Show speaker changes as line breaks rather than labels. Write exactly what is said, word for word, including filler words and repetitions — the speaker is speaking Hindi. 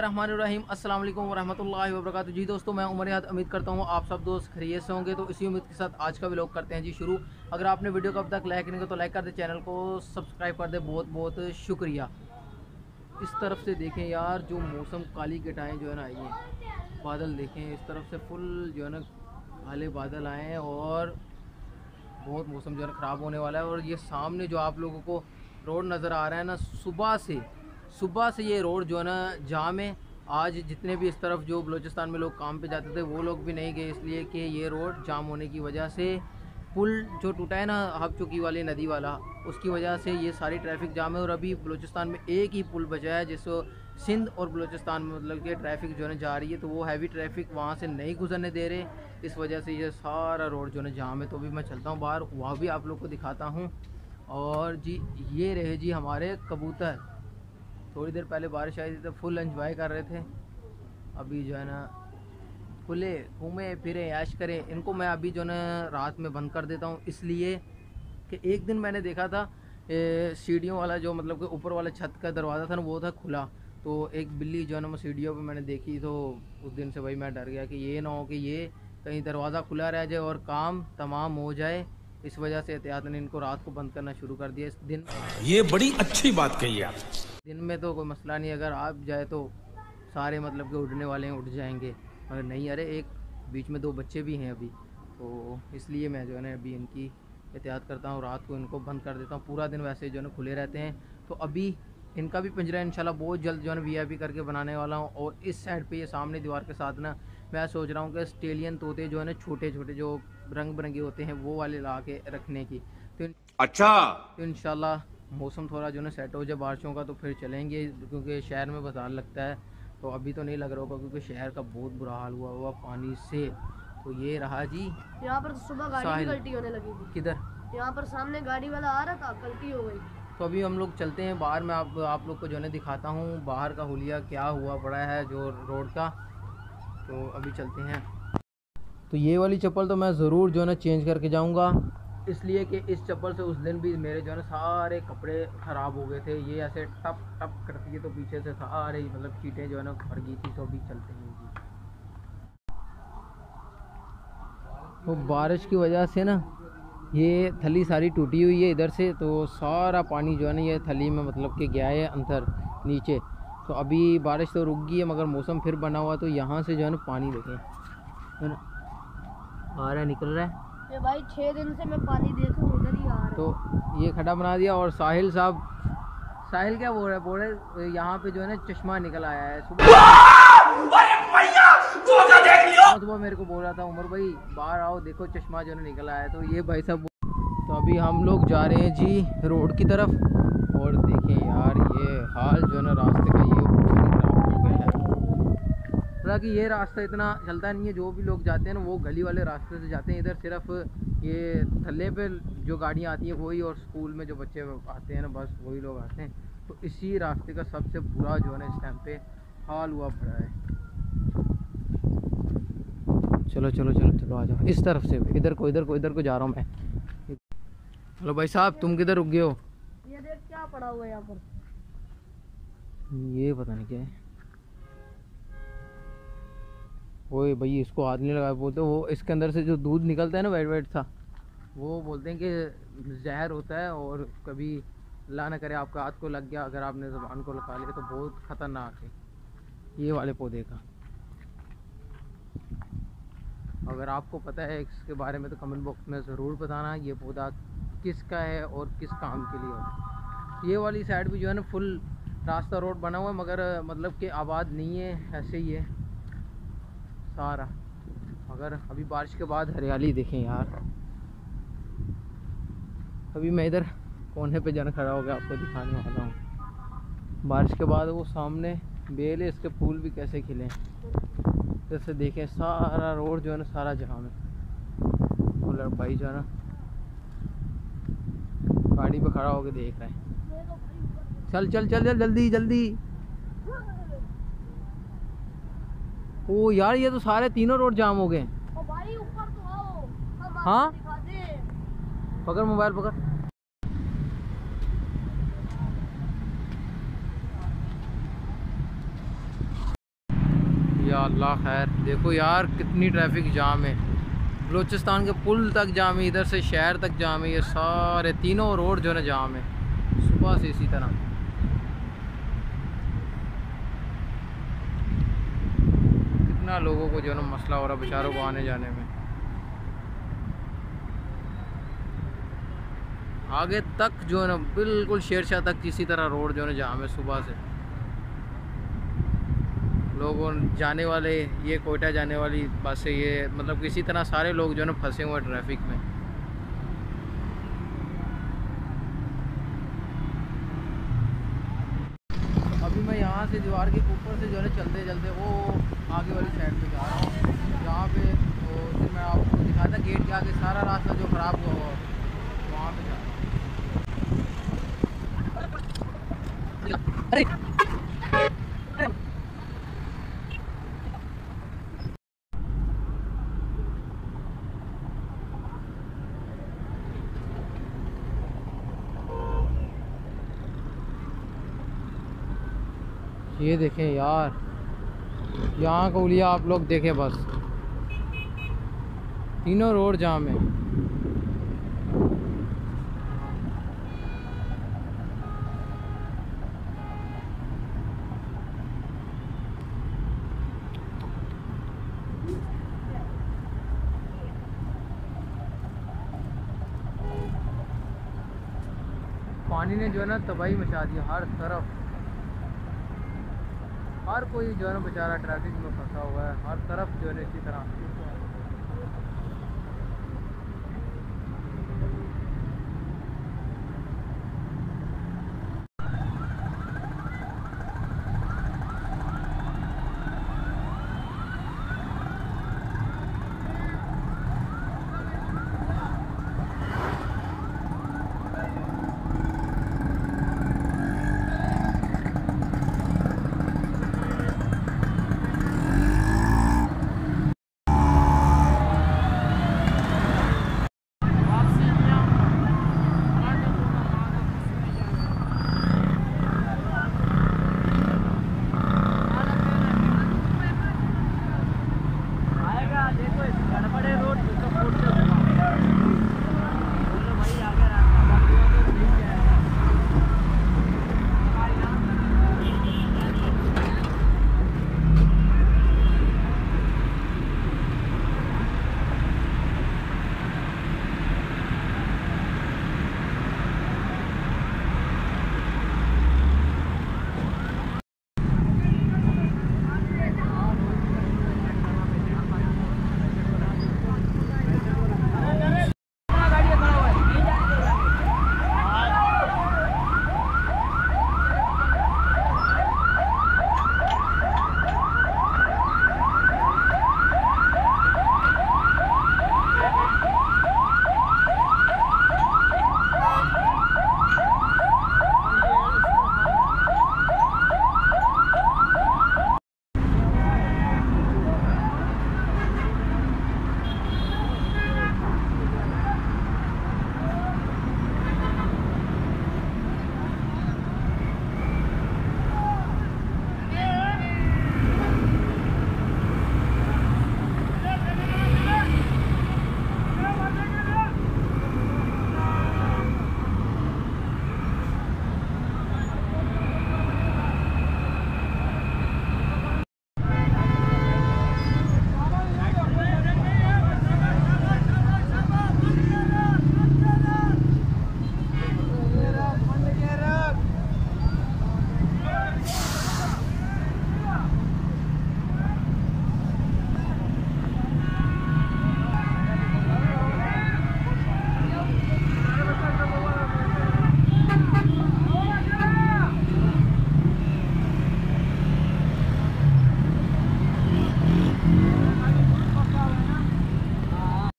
बिस्मिल्लाहिर्रहमानिर्रहीम अस्सलाम वालेकुम वरहमतुल्लाहि वबरकातुहू। जी दोस्तों, मैं उमर याद उम्मीद करता हूँ आप सब दोस्त खैरियत से होंगे। तो इसी उम्मीद के साथ आज का व्लॉग करते हैं जी शुरू। अगर आपने वीडियो को अब तक लाइक नहीं किया तो लाइक कर दे, चैनल को सब्सक्राइब कर दे, बहुत बहुत शुक्रिया। इस तरफ से देखें यार, जो मौसम काली घटाएँ जो है ना आई हैं, बादल देखें इस तरफ से फुल जो है ना काले बादल आए हैं और बहुत मौसम जो है ख़राब होने वाला है। और ये सामने जो आप लोगों को रोड नज़र आ रहा है ना, सुबह से सुबह से ये रोड जो है ना जाम है। आज जितने भी इस तरफ जो बलूचिस्तान में लोग काम पे जाते थे वो लोग भी नहीं गए, इसलिए कि ये रोड जाम होने की वजह से पुल जो टूटा है ना हब चुकी वाली नदी वाला, उसकी वजह से ये सारी ट्रैफिक जाम है। और अभी बलूचिस्तान में एक ही पुल बचा है जिसको सिंध और बलूचिस्तान में मतलब कि ट्रैफिक जो है ना जा रही है, तो वो हैवी ट्रैफिक वहाँ से नहीं गुजरने दे रहे, इस वजह से ये सारा रोड जो है ना जाम है। तो अभी मैं चलता हूँ बाहर, वहाँ भी आप लोग को दिखाता हूँ। और जी ये रहे जी हमारे कबूतर, थोड़ी देर पहले बारिश आई थी तो फुल एंजॉय कर रहे थे। अभी जो है ना खुले घूमे फिरे ऐश करें, इनको मैं अभी जो है ना रात में बंद कर देता हूँ, इसलिए कि एक दिन मैंने देखा था सीढ़ियों वाला जो मतलब कि ऊपर वाला छत का दरवाज़ा था ना वो था खुला, तो एक बिल्ली जो है ना मैं सीढ़ियों पे मैंने देखी, तो उस दिन से भाई मैं डर गया कि ये ना हो कि ये कहीं दरवाज़ा खुला रह जाए और काम तमाम हो जाए। इस वजह से एहतियात ने इनको रात को बंद करना शुरू कर दिया। इस दिन
ये बड़ी अच्छी बात कही आप।
दिन में तो कोई मसला नहीं, अगर आप जाए तो सारे मतलब कि उड़ने वाले हैं उड़ जाएंगे, मगर नहीं, अरे एक बीच में दो बच्चे भी हैं अभी, तो इसलिए मैं जो है ना अभी इनकी एहतियात करता हूँ, रात को इनको बंद कर देता हूँ। पूरा दिन वैसे जो है ना खुले रहते हैं, तो अभी इनका भी पिंजरा इंशाल्लाह बहुत जल्द जो है ना वी आई पी करके बनाने वाला हूँ। और इस साइड पे ये सामने दीवार के साथ ना मैं सोच रहा हूँ कि ऑस्ट्रेलियन तोते जो है ना छोटे छोटे जो रंग बिरंगे होते हैं वो वाले ला के रखने की, तो
अच्छा
तो इंशाल्लाह मौसम थोड़ा जो है ना सेट हो जाए बारिशों का तो फिर चलेंगे, क्योंकि शहर में बाजार लगता है, तो अभी तो नहीं लग रहा होगा क्योंकि शहर का बहुत बुरा हाल हुआ हुआ पानी से। तो ये रहा जी
यहाँ पर सुबह गाड़ी की गलती होने लगी थी।
किधर?
यहाँ पर सामने गाड़ी वाला आ रहा था, गलती हो गई।
तो अभी हम लोग चलते हैं बाहर, मैं आप आप लोग को जो है ना दिखाता हूँ बाहर का हुलिया क्या हुआ पड़ा है जो रोड का। तो अभी चलते हैं। तो ये वाली चप्पल तो मैं ज़रूर जो है ना चेंज करके जाऊँगा, इसलिए कि इस चप्पल से उस दिन भी मेरे जो है ना सारे कपड़े ख़राब हो गए थे। ये ऐसे टप टप करती है तो पीछे से सारे मतलब चीटें जो है ना भर गई थी। तो अभी चलते हैं जी। तो बारिश की वजह से ना ये थली सारी टूटी हुई है इधर से, तो सारा पानी जो है ना ये थली में मतलब कि गया है अंदर नीचे। तो अभी बारिश तो रुक गई है मगर मौसम फिर बना हुआ, तो यहाँ से जो है ना पानी देखें है ना आ रहा है, निकल रहा है।
ये भाई छः दिन से मैं पानी देख रहा हूँ, उधर ही आ रहा है।
तो ये खड्डा बना दिया। और साहिल साहब, साहिल क्या बोल रहे हैं बोल रहे यहाँ पे जो है ना चश्मा निकल आया है। सुबह सुबह मेरे को बोल रहा था उमर भाई बाहर आओ देखो चश्मा जो है ना निकल आया है। तो ये भाई साहब, तो अभी हम लोग जा रहे हैं जी रोड की तरफ। और देखें यार ये हाल जो है ना रास्ते का ये खराब हो गया है। हालांकि ये रास्ता इतना चलता नहीं है, जो भी लोग जाते हैं ना वो गली वाले रास्ते से जाते हैं। इधर सिर्फ ये थल्ले पे जो गाड़ियाँ आती हैं वही, और स्कूल में जो बच्चे आते हैं ना बस वही लोग आते हैं। तो इसी रास्ते का सबसे बुरा जो है ना इस टाइम पे हाल हुआ पड़ा है। चलो चलो चलो चलो आ जाओ इस तरफ से, इधर को इधर को इधर को जा रहा हूँ मैं। हेलो भाई साहब, तुम किधर रुक गए हो?
ये देख क्या पड़ा हुआ है यहाँ पर,
ये पता नहीं क्या है। ओए भाई इसको हाथ नहीं लगा, बोलते वो इसके अंदर से जो दूध निकलता है ना वाइट वाइट सा, वो बोलते हैं कि जहर होता है, और कभी अल्लाह ना करे आपका हाथ को लग गया, अगर आपने ज़ुबान को लगा लिया तो बहुत ख़तरनाक है ये वाले पौधे का। अगर आपको पता है इसके बारे में तो कमेंट बॉक्स में ज़रूर बताना ये पौधा किसका है और किस काम के लिए होता है। ये वाली साइड भी जो है ना फुल रास्ता रोड बना हुआ है, मगर मतलब कि आबाद नहीं है, ऐसे ही है सारा। मगर अभी बारिश के बाद हरियाली देखें यार। अभी मैं इधर कोने पे जाना खड़ा हो गया, आपको दिखाने वाला हूँ। बारिश के बाद वो सामने बेल है, इसके फूल भी कैसे खिले हैं। जैसे देखें सारा रोड जो है ना सारा जाम है। और भाई जो है ना गाड़ी पे खड़ा होकर देख रहे हैं। चल चल चल चल जल्दी जल्दी। ओ यार ये तो सारे तीनों रोड जाम हो गए।
भाई ऊपर तो आओ,
हाँ
दिखा दे।
पकड़ मोबाइल पकड़। या अल्लाह खैर। देखो यार कितनी ट्रैफिक जाम है, बलूचिस्तान के पुल तक जाम है, इधर से शहर तक जाम है, ये सारे तीनों रोड जो है ना जाम है सुबह से इसी तरह। कितना लोगों को जो है ना मसला हो रहा है बेचारों को आने जाने में। आगे तक जो है ना बिल्कुल शेरशाह तक इसी तरह रोड जो है ना जाम है सुबह से। लोगों जाने वाले, ये कोयटा जाने वाली बस है, ये मतलब किसी तरह सारे लोग जो है ना फंसे हुए हैं ट्रैफिक में। अभी मैं यहाँ से दीवार के ऊपर से जो है ना चलते चलते वो आगे वाली साइड पे जा रहा हूँ, जहाँ पे तो फिर मैं आपको दिखाता गेट के आगे सारा रास्ता जो ख़राब हुआ हुआ वहाँ पे जा रहा हूँ। ये देखें यार, यहाँ का उलिया आप लोग देखें, बस तीनों रोड जाम है। पानी ने जो है ना तबाही मचा दी हर तरफ, हर कोई जो है ना बेचारा ट्रैफिक में फंसा हुआ है, हर तरफ जो है इसी तरह